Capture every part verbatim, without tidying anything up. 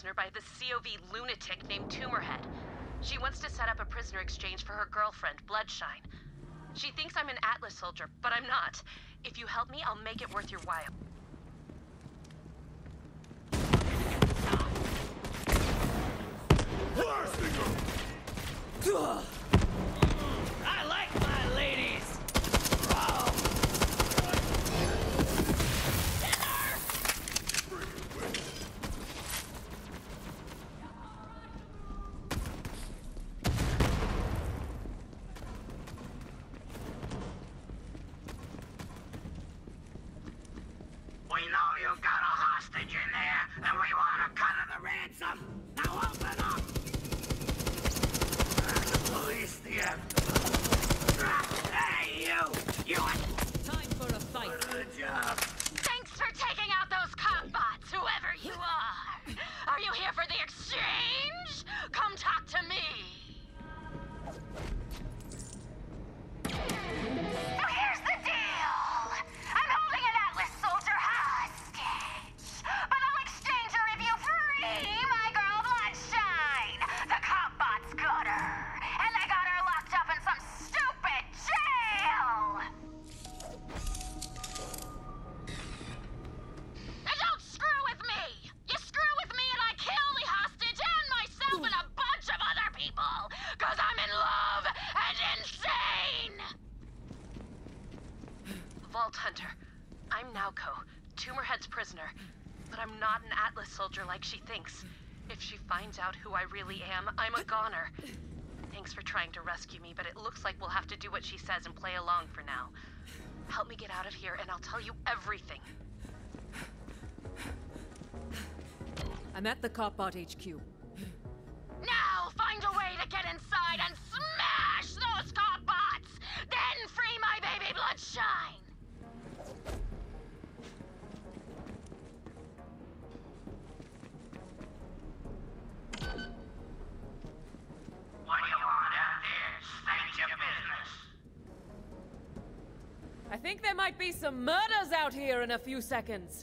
prisoner by this C O V lunatic named Tumorhead. She wants to set up a prisoner exchange for her girlfriend, Bloodshine. She thinks I'm an Atlas soldier, but I'm not. If you help me, I'll make it worth your while. I like my ladies! We know you've got a hostage in there, and we want a cut of the ransom. Now open up! Police here. Hey, you! You! Time for a fight. Good job. Thanks for taking out those cop bots, whoever you are. Are you here for the exchange? Come talk to me. Now here's the deal. I'm holding an Atlas soldier hostage, but I'll exchange her if you free my girl Bloodshine. The cop bots got her, and they got her locked up in some stupid jail. Now don't screw with me. You screw with me and I kill the hostage and myself and a bunch of other people, cause I'm in love and insane. Vault Hunter. I'm Naoko, Tumorhead's prisoner, but I'm not an Atlas soldier like she thinks. If she finds out who I really am, I'm a goner. Thanks for trying to rescue me, but it looks like we'll have to do what she says and play along for now. Help me get out of here and I'll tell you everything. I'm at the Copbot H Q. Now find a way to get inside and smash those cop bots! Then free my baby Bloodshine! What do you want out there? State your business. I think there might be some murders out here in a few seconds.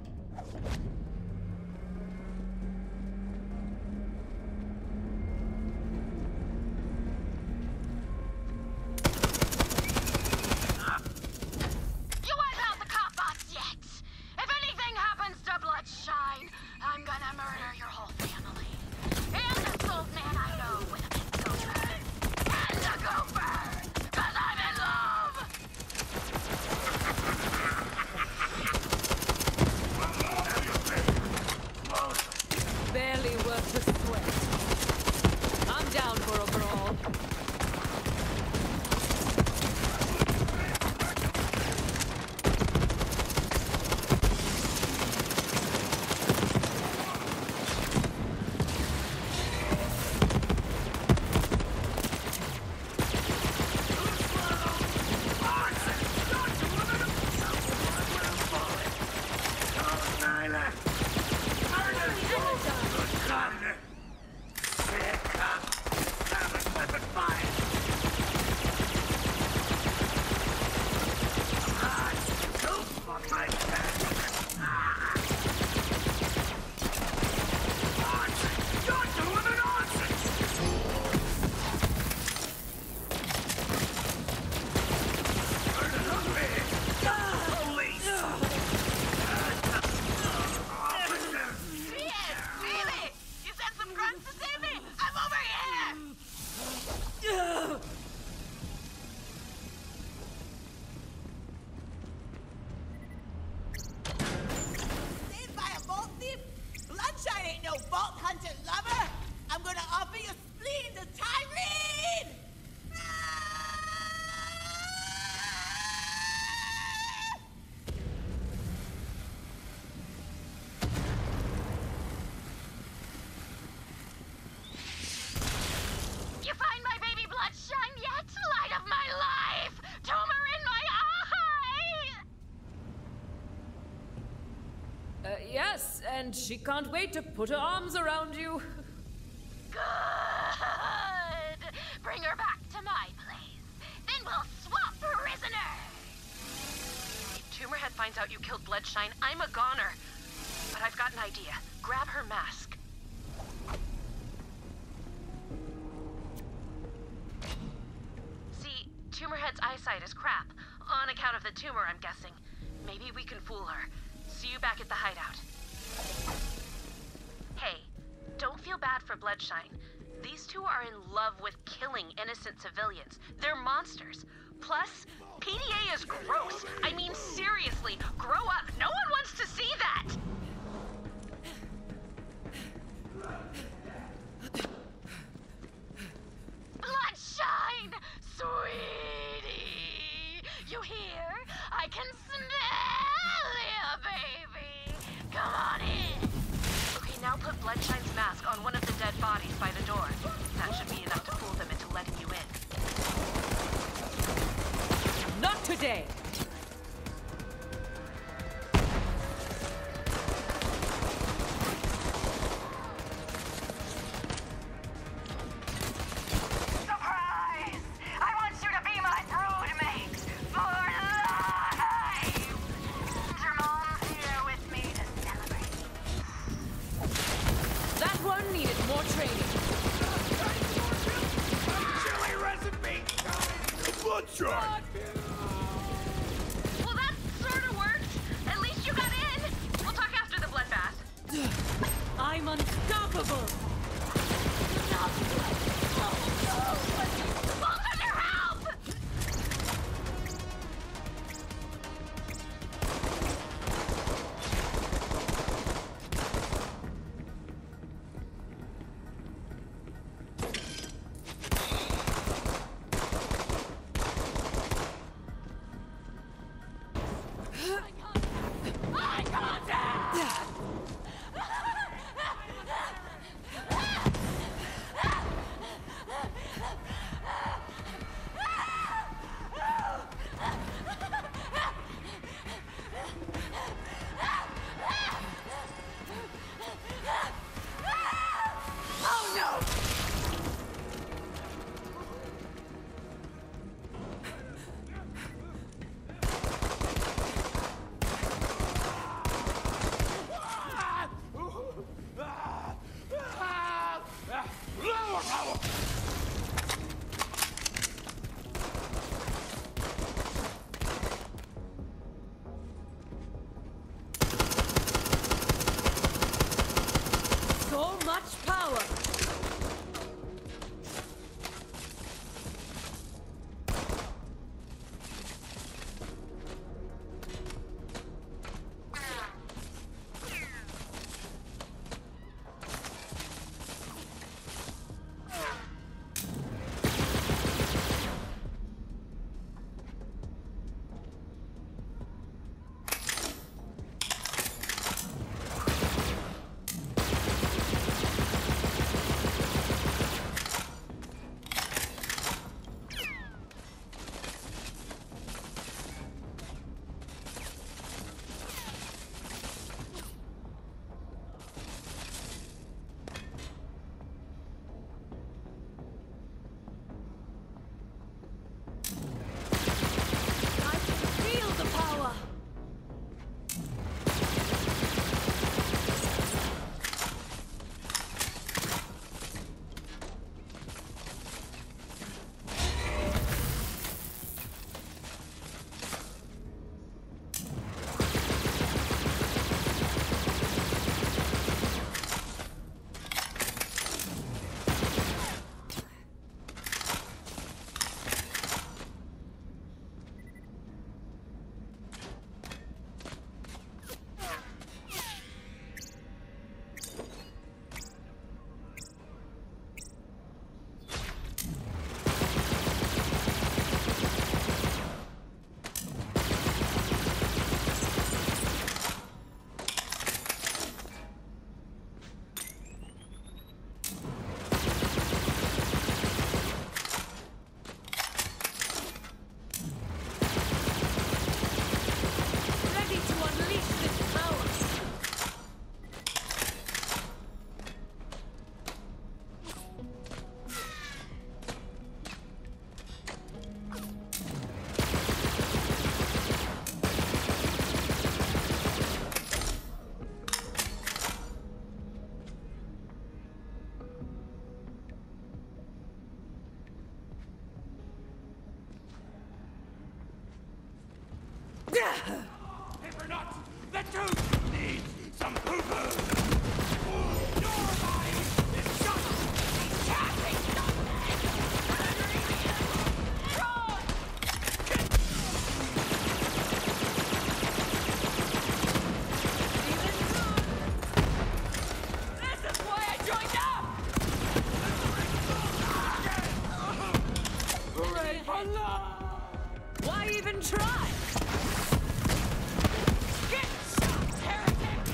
You wipe out the cop bots yet? If anything happens to Bloodshine, I'm gonna murder your whole family. And the soul man I know with a pistol turret. And the gopher! Cause I'm in love! Barely worth the sweat. I'm down for a brawl. Yes, and she can't wait to put her arms around you. Good! Bring her back to my place. Then we'll swap prisoners! If Tumorhead finds out you killed Bloodshine, I'm a goner. But I've got an idea. Grab her mask. Tumorhead's eyesight is crap. On account of the tumor, I'm guessing. Maybe we can fool her. See you back at the hideout. Hey, don't feel bad for Bloodshine. These two are in love with killing innocent civilians. They're monsters. Plus, P D A is gross. I mean, seriously, grow up. No one wants to see that! Bloodshine! Sweetie! You hear? I can smell you, baby! Come on in! Okay, now put Bloodshine's mask on one of the dead bodies by the door. That should be enough to fool them into letting you in. Not today! Surprise! I want you to be my broodmate for life! Your mom's here with me to celebrate. That one needed more training. Chili recipe! Bloodshine! Well, that sort of worked. At least you got in. We'll talk after the bloodbath. I'm unstoppable! Both of your help! I can't dance! Paper nuts! The tooth needs some poo-poo! Your body is just tapping This is why I joined up! Why even try? Get shot, heretic!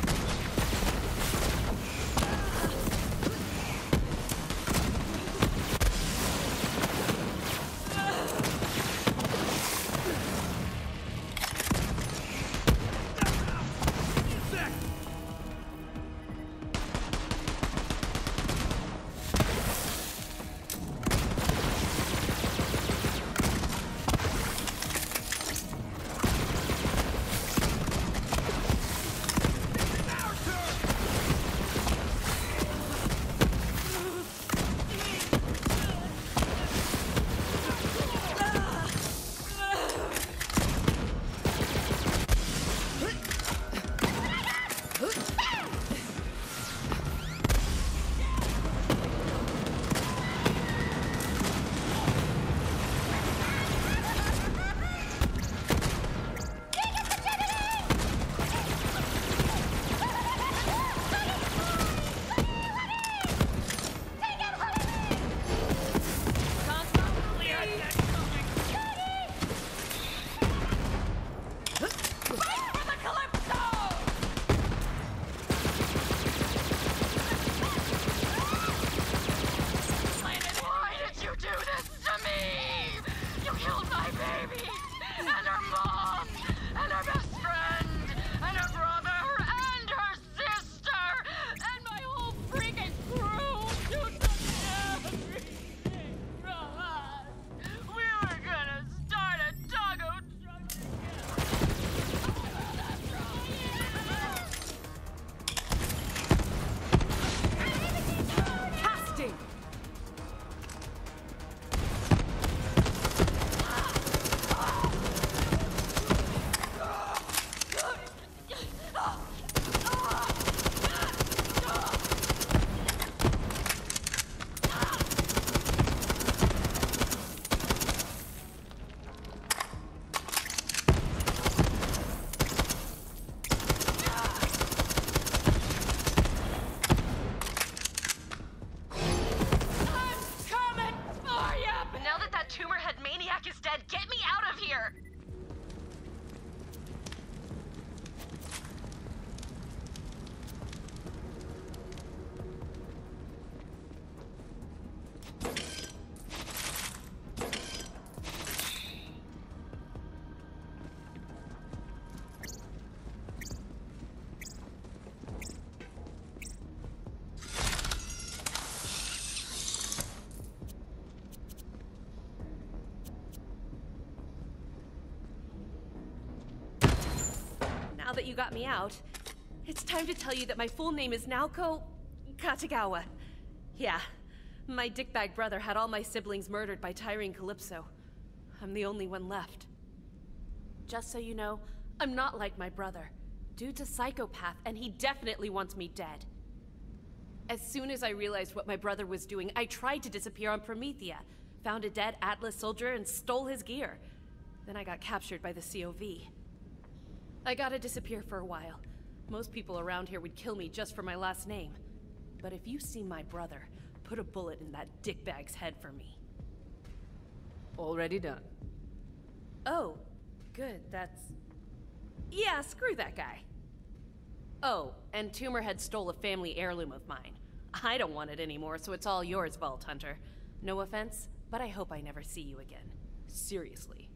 Now that you got me out, it's time to tell you that my full name is Naoko Katagawa. Yeah, my dickbag brother had all my siblings murdered by Tyrene Calypso. I'm the only one left. Just so you know, I'm not like my brother. Dude's a psychopath, and he definitely wants me dead. As soon as I realized what my brother was doing, I tried to disappear on Promethea, found a dead Atlas soldier, and stole his gear. Then I got captured by the C O V. I gotta disappear for a while. Most people around here would kill me just for my last name. But if you see my brother, put a bullet in that dickbag's head for me. Already done. Oh, good, that's... Yeah, screw that guy. Oh, and Tumorhead stole a family heirloom of mine. I don't want it anymore, so it's all yours, Vault Hunter. No offense, but I hope I never see you again. Seriously.